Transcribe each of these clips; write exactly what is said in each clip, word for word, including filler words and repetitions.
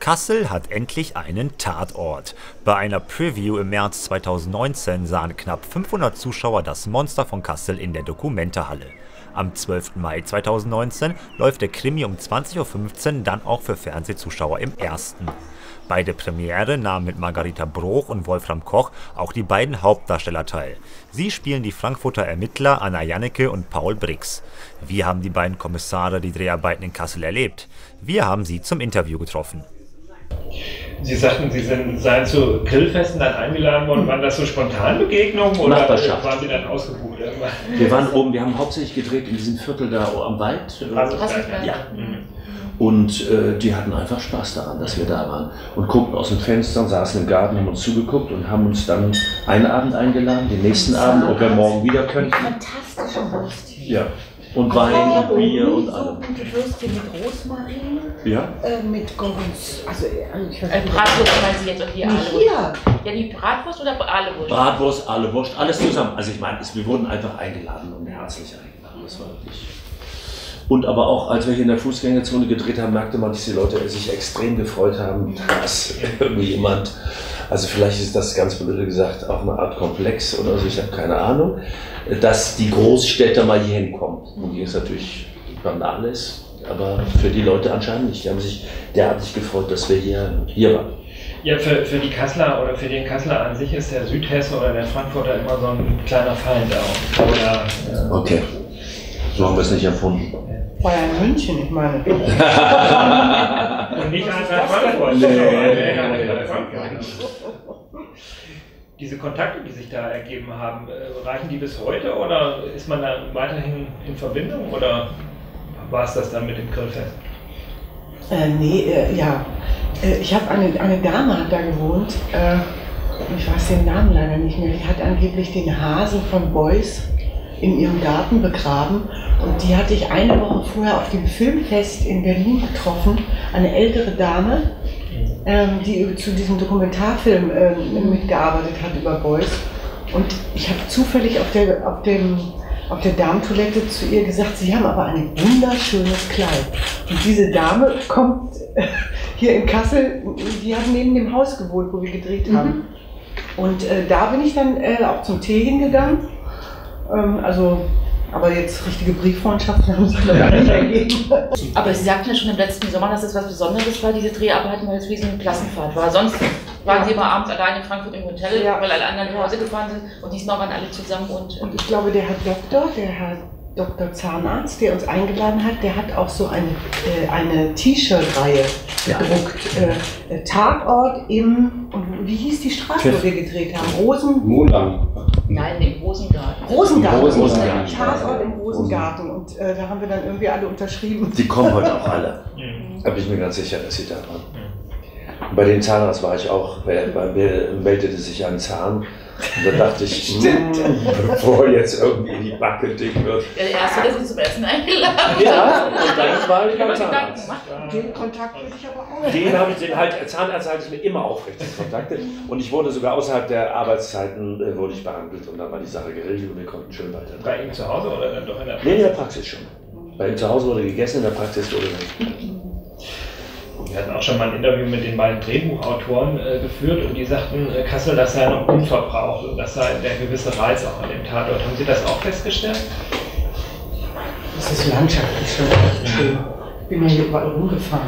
Kassel hat endlich einen Tatort. Bei einer Preview im März zweitausendneunzehn sahen knapp fünfhundert Zuschauer das Monster von Kassel in der Documenta-Halle. Am zwölften Mai zweitausendneunzehn läuft der Krimi um zwanzig Uhr fünfzehn dann auch für Fernsehzuschauer im Ersten. Bei der Premiere nahmen mit Margarita Broch und Wolfram Koch auch die beiden Hauptdarsteller teil. Sie spielen die Frankfurter Ermittler Anna Janneke und Paul Brix. Wie haben die beiden Kommissare die Dreharbeiten in Kassel erlebt? Wir haben sie zum Interview getroffen. Sie sagten, Sie sind, seien zu Grillfesten dann eingeladen worden. Waren das so spontane Begegnungen oder waren Sie dann ausgebucht irgendwann? Wir waren oben, wir haben hauptsächlich gedreht in diesem Viertel da am Wald. Also, ja. Und äh, die hatten einfach Spaß daran, dass wir da waren. Und guckten aus dem Fenster, saßen im Garten, haben uns zugeguckt und haben uns dann einen Abend eingeladen, den nächsten Abend, ob wir morgen wieder können. Fantastische Würstchen. Ja. Und Wein und Bier und allem. So gute Würstchen mit Rosmarin, ja? äh, mit Gurus, also ich weiß nicht. Bratwurst meinen Sie jetzt und die Ahlewurst? Hier. Ja, die Bratwurst oder Ahlewurst? Bratwurst, Ahlewurst, alles zusammen. Also ich meine, wir wurden einfach eingeladen und herzlich eingeladen. Das war wirklich... Und aber auch, als wir hier in der Fußgängerzone gedreht haben, merkte man, dass die Leute sich extrem gefreut haben, dass irgendwie jemand, also vielleicht ist das ganz blöde gesagt auch eine Art Komplex oder so, ich habe keine Ahnung, dass die Großstädter mal hier hinkommen. Und hier ist natürlich banal ist, aber für die Leute anscheinend nicht. Die haben sich derartig gefreut, dass wir hier, hier waren. Ja, für, für die Kasseler oder für den Kasseler an sich ist der Südhesse oder der Frankfurter immer so ein kleiner Feind auch. Oder, ja. Okay, so haben wir es nicht erfunden. War ja in München, ich meine. Und nicht einfach Frankfurt. Nee. Diese Kontakte, die sich da ergeben haben, reichen die bis heute oder ist man da weiterhin in Verbindung oder war es das dann mit dem Grillfest? Äh, nee, äh, ja. Äh, ich habe eine, eine Dame hat da gewohnt, äh, ich weiß den Namen leider nicht mehr, die hat angeblich den Hasen von Beuys in ihrem Garten begraben und die hatte ich eine Woche vorher auf dem Filmfest in Berlin getroffen, eine ältere Dame, ähm, die zu diesem Dokumentarfilm ähm, mitgearbeitet hat über Beuys und ich habe zufällig auf der, auf, dem, auf der Damentoilette zu ihr gesagt, sie haben aber ein wunderschönes Kleid und diese Dame kommt äh, hier in Kassel, die hat neben dem Haus gewohnt, wo wir gedreht haben mhm. und äh, da bin ich dann äh, auch zum Tee hingegangen. Also, aber jetzt richtige Brieffreundschaften haben sich noch nicht ergeben. Aber Sie sagten ja schon im letzten Sommer, dass das was Besonderes war, diese Dreharbeiten, weil es wie so eine Klassenfahrt war. Sonst waren ja. Sie immer abends allein in Frankfurt im Hotel, ja. weil alle anderen nach Hause gefahren sind und diesmal waren alle zusammen. Und, und ich glaube, der Herr Doktor, der Herr Doktor Zahnarzt, der uns eingeladen hat, der hat auch so eine, äh, eine T-Shirt-Reihe ja. gedruckt. Äh, Tatort im, und wie hieß die Straße, wo wir gedreht haben? Rosen... Molang. Nein, im Rosengarten. Rosengarten. Rosengarten. Tatort im Rosengarten. Und äh, da haben wir dann irgendwie alle unterschrieben. Die kommen heute auch alle. Da bin ich mir ganz sicher, dass sie da waren. Und bei den Zahnarzt war ich auch, bei mir meldete sich ein Zahn. Und da dachte ich, mh, bevor jetzt irgendwie die Backe dick wird. Ja, der erste, der Sie zum Essen eingeladen. Ja, und dann war ich beim Zahnarzt. Den Kontakt würde ich aber auch. Den habe ich, den halt, Zahnarzt halte ich mir immer aufrecht, Kontakte. Und ich wurde sogar außerhalb der Arbeitszeiten äh, wurde ich behandelt und dann war die Sache geregelt und wir konnten schön weiter. Bei ihm zu Hause oder dann doch in der Praxis? Nee, in der Praxis schon. Bei ihm zu Hause wurde gegessen, in der Praxis wurde nicht. Wir hatten auch schon mal ein Interview mit den beiden Drehbuchautoren äh, geführt und die sagten, äh, Kassel, das sei noch unverbraucht und das sei der gewisse Reiz auch an dem Tatort. Haben Sie das auch festgestellt? Das ist landschaftlich schon echt schön. Ich bin ja hier überall rumgefahren.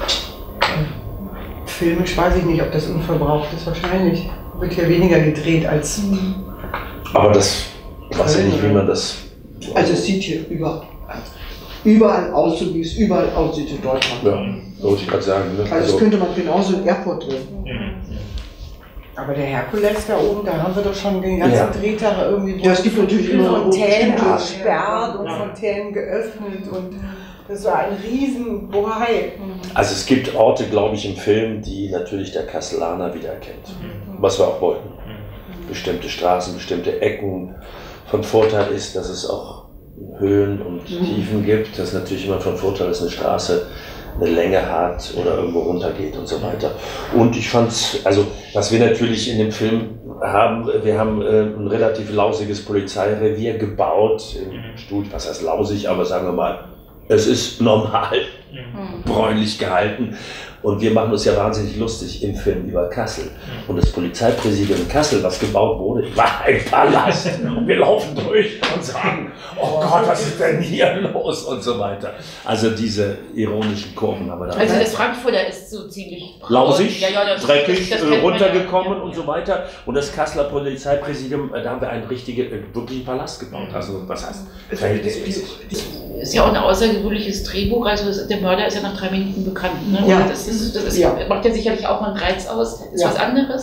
Filmisch weiß ich nicht, ob das unverbraucht ist. Wahrscheinlich wird hier weniger gedreht als... Aber das weiß ich nicht, wie man das... Also es sieht hier überall, überall aus, so wie es überall aussieht in Deutschland. Ja, wollte ich gerade sagen. Ne? Also, also das könnte man genauso in Airport drehen. Mhm. Aber der Herkules da oben, da haben wir doch schon den ganzen ja. Drehtag irgendwie ja, es gibt natürlich immer Fontänen gesperrt und Fontänen geöffnet und das war ein riesen Bohai. Also es gibt Orte, glaube ich, im Film, die natürlich der Kasselaner wiedererkennt. Mhm. Was wir auch wollten. Mhm. Bestimmte Straßen, bestimmte Ecken. Von Vorteil ist, dass es auch Höhen und mhm. Tiefen gibt. Das ist natürlich immer von Vorteil, dass eine Straße eine Länge hat oder irgendwo runtergeht und so weiter. Und ich fand's, also was wir natürlich in dem Film haben, wir haben äh, ein relativ lausiges Polizeirevier gebaut im Studio, was heißt lausig, aber sagen wir mal, es ist normal. mhm. bräunlich gehalten. Und wir machen uns ja wahnsinnig lustig im Film über Kassel. Und das Polizeipräsidium in Kassel, was gebaut wurde, war ein Palast. Und wir laufen durch und sagen, oh Gott, was ist denn hier los? Und so weiter. Also diese ironischen Kurven haben wir da. Also das Frankfurter ist so ziemlich lausig, ja, ja, das, dreckig, das, das runtergekommen ja. und so weiter. Und das Kasseler Polizeipräsidium, da haben wir einen richtigen, wirklichen Palast gebaut. Also was heißt verhältnismäßig. Ist ja auch ein außergewöhnliches Drehbuch, also der Mörder ist ja nach drei Minuten bekannt. Ne? Ja. Das, ist, das ist, ja. macht ja sicherlich auch mal einen Reiz aus. Ist ja. was anderes?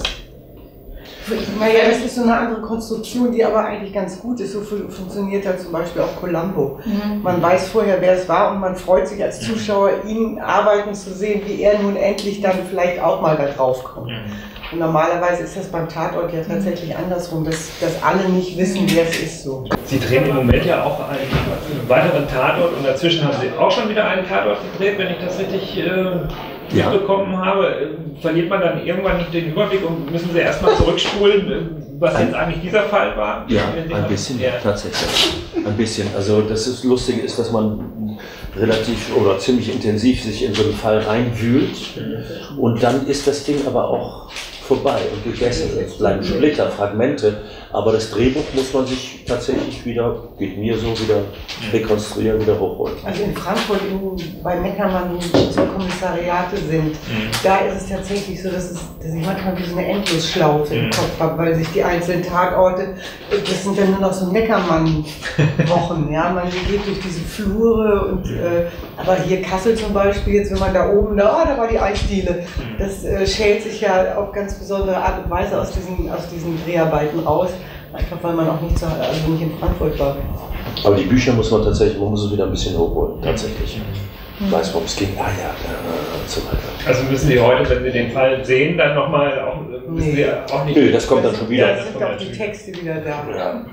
Naja, das ist so eine andere Konstruktion, die aber eigentlich ganz gut ist. So funktioniert ja zum Beispiel auch Columbo. Mhm. Man weiß vorher, wer es war und man freut sich als Zuschauer, ihn arbeiten zu sehen, wie er nun endlich dann vielleicht auch mal da drauf kommt. Mhm. Und normalerweise ist das beim Tatort ja tatsächlich andersrum, dass, dass alle nicht wissen, wer es ist. So. Sie drehen im Moment ja auch einen, einen weiteren Tatort und dazwischen haben Sie auch schon wieder einen Tatort gedreht, wenn ich das richtig äh, ja. mitbekommen habe. Verliert man dann irgendwann nicht den Überblick und müssen Sie erstmal zurückspulen, was ein, jetzt eigentlich dieser Fall war? Ja, ein bisschen, ja. tatsächlich. Ein bisschen. Also das ist, Lustige ist, dass man relativ oder ziemlich intensiv sich in so einen Fall reinwühlt und dann ist das Ding aber auch vorbei und gegessen. Es bleiben Splitter, Fragmente, aber das Drehbuch muss man sich tatsächlich wieder, geht mir so, wieder rekonstruieren, wieder hochholen. Also in Frankfurt, in, bei Neckermann, wo so Kommissariate sind, mhm. da ist es tatsächlich so, dass, es, dass ich manchmal wie so eine Endlosschlaufe mhm. im Kopf habe, weil sich die einzelnen Tatorte, das sind dann nur noch so Neckermann-Wochen, ja, man geht durch diese Flure und, äh, aber hier Kassel zum Beispiel, jetzt wenn man da oben, da, oh, da war die Eisdiele, das äh, schält sich ja auf ganz besondere Art und Weise aus diesen, aus diesen Dreharbeiten raus, einfach weil man auch nicht, zu, also nicht in Frankfurt war. Aber die Bücher muss man tatsächlich, man muss es wieder ein bisschen hochholen, tatsächlich. Mhm. Weiß, worum es ging, ah ja, äh, und so weiter. Also müssen Sie heute, wenn Sie den Fall sehen, dann nochmal auch, müssen nee. Sie auch nicht... Nö, das kommt dann schon wieder. Ja, das sind auch die Texte wieder da. Ja.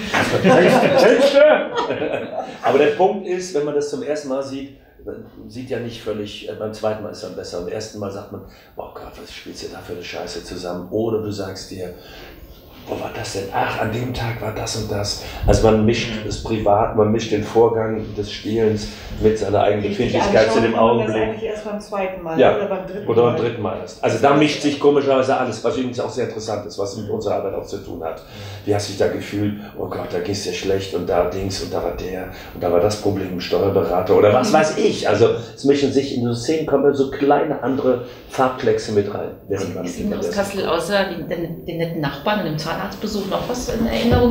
Texte! Aber der Punkt ist, wenn man das zum ersten Mal sieht, sieht ja nicht völlig, beim zweiten Mal ist es dann besser. Beim ersten Mal sagt man, oh Gott, was spielst du da für eine Scheiße zusammen? Oder du sagst dir, wo war das denn? Ach, an dem Tag war das und das. Also man mischt das privat, man mischt den Vorgang des Spielens mit seiner eigenen Befindlichkeit zu dem Augenblick. Das eigentlich erst beim zweiten Mal ja. oder beim dritten oder Mal. beim dritten Mal erst. Also da mischt sich komischerweise alles, was übrigens auch sehr interessant ist, was mit unserer Arbeit auch zu tun hat. Wie hast du dich da gefühlt? Oh Gott, da ging es dir schlecht und da Dings und da war der und da war das Problem im Steuerberater oder was weiß ich. Also es mischen sich in so Szenen, kommen so kleine andere Farbkleckse mit rein. Während man ist Ihnen aus Kassel außer den, den, den netten Nachbarn und dem Zahnarztbesuch noch was in Erinnerung?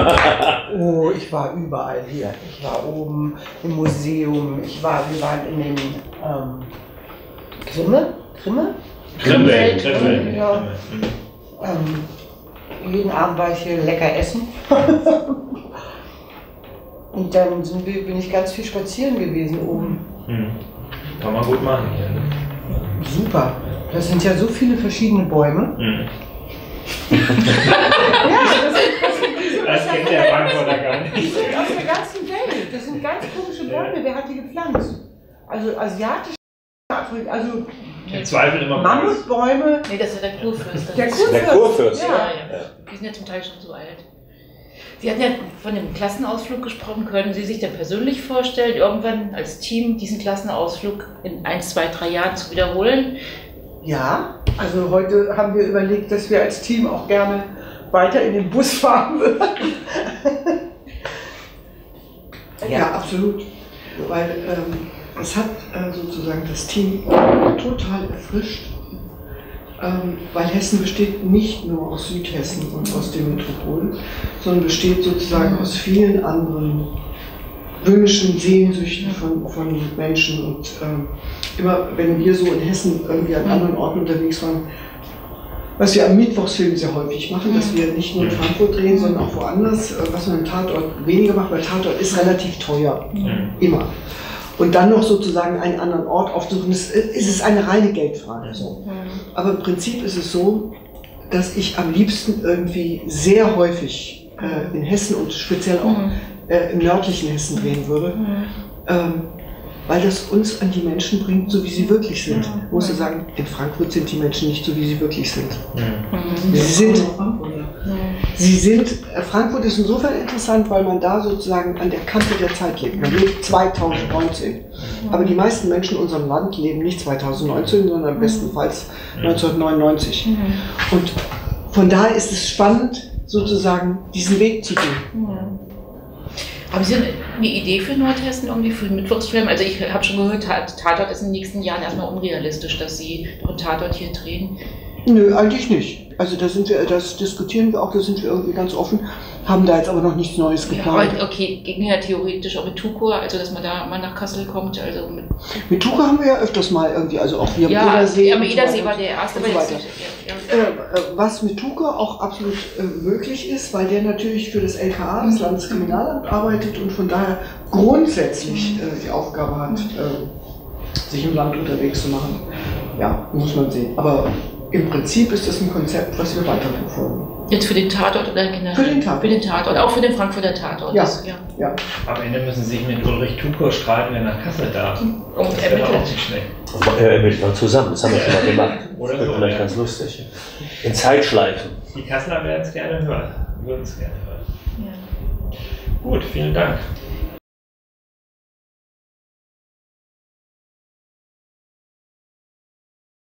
Oh, ich war überall hier. Ich war oben im Museum, ich war, wir waren in dem ähm, Grimme? Grimme? Grimme, Grimme. Ja. Ähm, jeden Abend war ich hier lecker essen. Und dann sind wir, bin ich ganz viel spazieren gewesen oben. Hm. Kann man gut machen hier. Ne? Super. Das sind ja so viele verschiedene Bäume. Hm. Ja, das sind, das sind, die sind das kennt der Frankfurter gar nicht. Die sind aus der ganzen Welt. Das sind ganz komische Bäume. Wer hat die gepflanzt? Also asiatische, also im Zweifel immer Mammutbäume. Nee, das ist ja der Kurfürst. Der Kurfürst. Der Kurfürst. Ja, ja. Die sind ja zum Teil schon so alt. Sie hatten ja von dem Klassenausflug gesprochen. Können Sie sich denn persönlich vorstellen, irgendwann als Team diesen Klassenausflug in ein, zwei, drei Jahren zu wiederholen? Ja, also heute haben wir überlegt, dass wir als Team auch gerne weiter in den Bus fahren würden. Ja, absolut. Weil ähm, es hat äh, sozusagen das Team total erfrischt. Ähm, weil Hessen besteht nicht nur aus Südhessen und aus den Metropolen, sondern besteht sozusagen aus vielen anderen Wünschen, Sehnsüchten von, von Menschen. Und ähm, immer wenn wir so in Hessen irgendwie an anderen Orten unterwegs waren, was wir am Mittwochsfilm sehr häufig machen, dass wir nicht nur in Frankfurt drehen, sondern auch woanders, was man im Tatort weniger macht, weil Tatort ist relativ teuer, immer. Und dann noch sozusagen einen anderen Ort aufsuchen, ist, ist es eine reine Geldfrage. So. Aber im Prinzip ist es so, dass ich am liebsten irgendwie sehr häufig äh, in Hessen und speziell auch äh, im nördlichen Hessen drehen würde, ähm, weil das uns an die Menschen bringt, so wie sie wirklich sind. Ich muss sagen, in Frankfurt sind die Menschen nicht so, wie sie wirklich sind. Sie sind, Sie sind, Frankfurt ist insofern interessant, weil man da sozusagen an der Kante der Zeit lebt. Man lebt zweitausendneunzehn. Aber die meisten Menschen in unserem Land leben nicht zweitausendneunzehn, sondern bestenfalls neunzehnhundertneunundneunzig. Und von daher ist es spannend, sozusagen diesen Weg zu gehen. Haben Sie eine Idee für Nordhessen, irgendwie für den Mittwochsfilm? Also ich habe schon gehört, Tatort ist in den nächsten Jahren erstmal unrealistisch, dass Sie einen Tatort hier drehen. Nö, eigentlich nicht. Also da sind wir, das diskutieren wir auch, da sind wir irgendwie ganz offen, haben da jetzt aber noch nichts Neues geplant. Ja, okay, ging ja theoretisch auch mit Tukur, also dass man da mal nach Kassel kommt. Also mit, mit Tukur haben wir ja öfters mal irgendwie, also auch hier am ja, Edersee. Ja, am Edersee war der erste. Und so weiter. Ja, ja. Äh, was mit Tukur auch absolut äh, möglich ist, weil der natürlich für das L K A, das Landeskriminalamt, arbeitet und von daher grundsätzlich äh, die Aufgabe hat, äh, sich im Land unterwegs zu machen. Ja, muss man sehen. Aber im Prinzip ist das ein Konzept, was wir weiterverfolgen. Jetzt für den Tatort oder generell? Für den Tatort. Für den Tatort, auch für den Frankfurter Tatort. Ja. Das, ja. Ja. Am Ende müssen Sie sich mit Ulrich Tukur streiten, wenn er nach Kassel darf. Und Das wäre ermittelt. auch nicht schlecht. Er ermittelt dann zusammen, das haben wir schon mal gemacht. Oder Das wird so, vielleicht ja. ganz lustig. In Zeitschleifen. Die Kasseler werden es gerne hören, würden es gerne hören. Ja. Gut, vielen Dank.